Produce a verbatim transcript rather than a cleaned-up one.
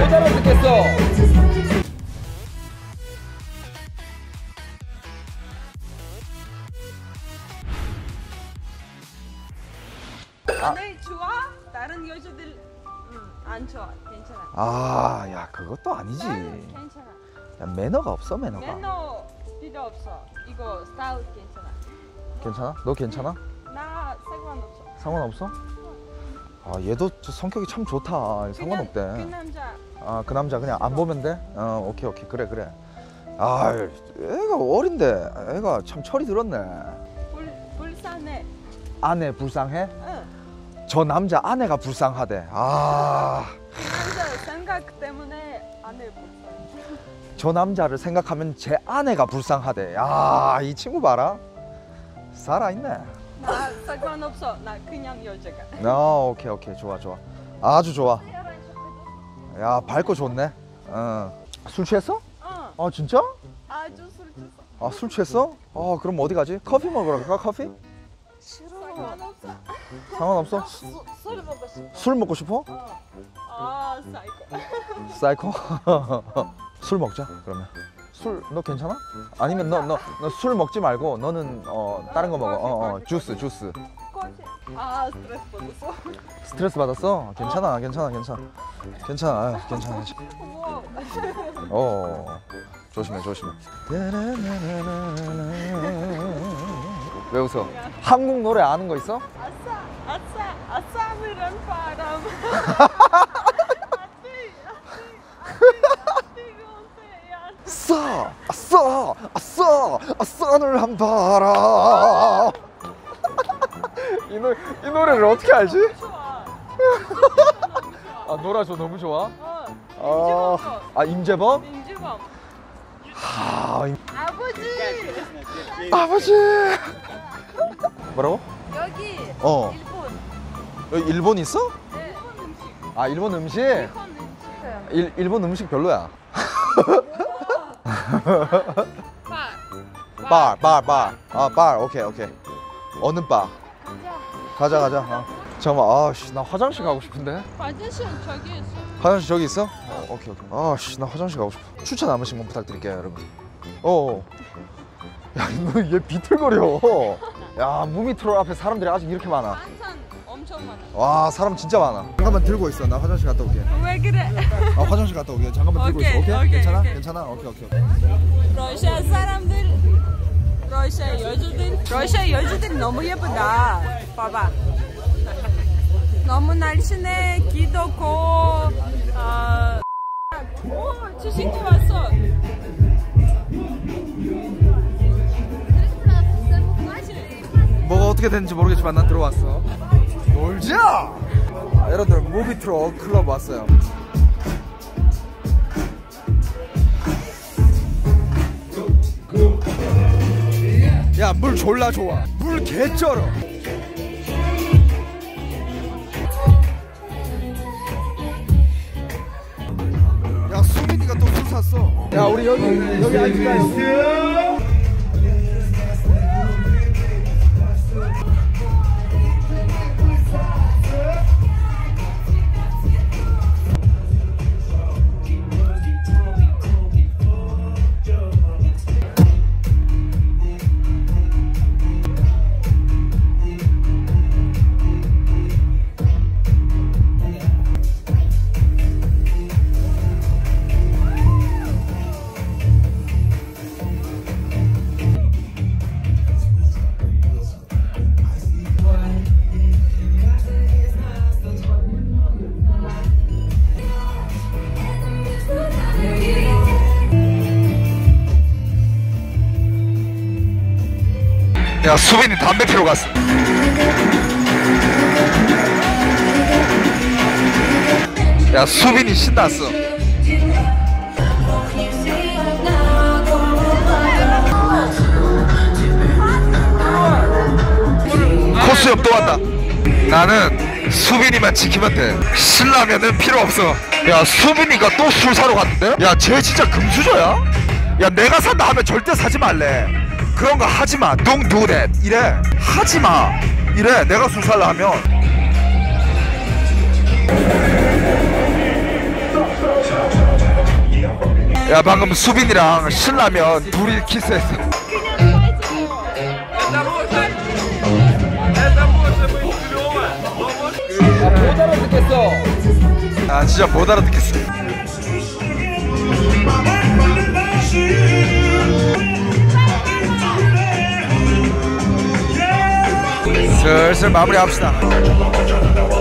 못 알아듣겠어. 네, 좋아? 다른 여자들 응, 안 좋아. 괜찮아. 아, 야 그것도 아니지. 괜찮아. 야, 매너가 없어 매너가. 매너 필요 없어. 이거 스타일 괜찮아. 괜찮아? 너 괜찮아? 나 상관없어. 상관없어? 아 얘도 저 성격이 참 좋다. 상관없대. 그 남자. 아 그 남자 그냥 안 보면 돼? 어 오케이 오케이 그래 그래. 아 애가 어린데 애가 참 철이 들었네. 불 불쌍해. 아내 불쌍해? 응. 저 남자 아내가 불쌍하대. 아. 남자 생각 때문에 아내 불쌍해. 저 남자를 생각하면 제 아내가 불쌍하대. 야, 이 친구 봐라. 살아있네. 나 상관없어. 나 그냥 여자가. 아, 오케이 오케이 좋아 좋아. 아주 좋아. 야, 밝고 좋네. 어. 술 취했어? 어. 아, 진짜? 아주 술 취했어. 아, 술 취했어? 아, 그럼 어디 가지? 커피 먹으러 갈까? 커피? 싫어. 상관없어. 상관없어? 아, 수, 술 먹고 싶어. 술 먹고 싶어? 어. 아, 사이코. 사이코? 술 먹자 그러면. 술 너 괜찮아? 아니면 너 너 너 술 먹지 말고 너는 어 다른 거 먹어. 어, 어 주스 주스. 커피. 아, 스트레스 받았어. 스트레스 받았어? 괜찮아 괜찮아 괜찮아 괜찮아 아유, 괜찮아 괜찮아. 우와. 어 조심해 조심해. 왜 웃어? 한국 노래 아는 거 있어? 아싸 아싸 아싸미란 바람. 아싸 아싸 아싸 아싸를 한 바람. 이, 노, 이 노래를 어떻게 알지? 좋아. 아 노라조 너무 좋아? 어. 아, 아 임재범? 임재범. 하, 임... 아버지. 아버지. 뭐라고? 여기 어. 일본. 여기 일본 있어? 네. 일본 음식. 아 일본 음식? 일본 음식. 일, 일본 음식 별로야. 바. 바, 바, 바. 아, 바. 오케이, 오케이. 어느 바? 가자, 가자. 어. 잠깐만, 아씨, 나 화장실 가고 싶은데. 화장실 저기 있어. 화장실 저기 있어? 어, 오케이, 오케이. 아씨, 나 화장실 가고 싶어. 추천 한 번씩만 부탁드릴게요, 여러분. 어. 야, 너 얘 비틀거려. 야, 무미트롤 앞에 사람들이 아직 이렇게 많아. 반찬 엄청 많아. 와, 사람 진짜 많아. 잠깐만 들고 있어. 나 화장실 갔다 올게. 왜 그래? 아, 화장실 갔다 오게. 잠깐만 들고 오케이, 있어. 오케이? 오케이, 괜찮아? 오케이. 괜찮아? 오케이, 오케이, 오케이. 러시아 사람들, 러시아 여자들, 러시아 여자들 너무 예쁘다. 봐봐. 너무 날씬해, 기도 고, 어, 오, 저 친구 왔어. 뭐가 어떻게 됐는지 모르겠지만 난 들어왔어. 놀자! 아, 여러분들 무비트럭 클럽 왔어요. 야, 물 졸라 좋아. 물 개쩔어. 야, 수민이가 또 술 샀어. 야, 우리 여기 여기 앉을까 여기? 야, 수빈이 담배 피러 갔어. 야, 수빈이 신났어. 코스염 또 왔다. 나는 수빈이만 지키면 돼. 신라면은 필요 없어. 야, 수빈이가 또 술 사러 갔는데? 야, 쟤 진짜 금수저야? 야, 내가 산다 하면 절대 사지 말래. 그런 거 하지 마. Don't do that. 이래. 하지 마. 이래. 내가 술 살라 하면. 야 방금 수빈이랑 신라면 둘이 키스했어. 못 알아듣겠어. 아 진짜 못 알아듣겠어. 슬슬 마무리합시다.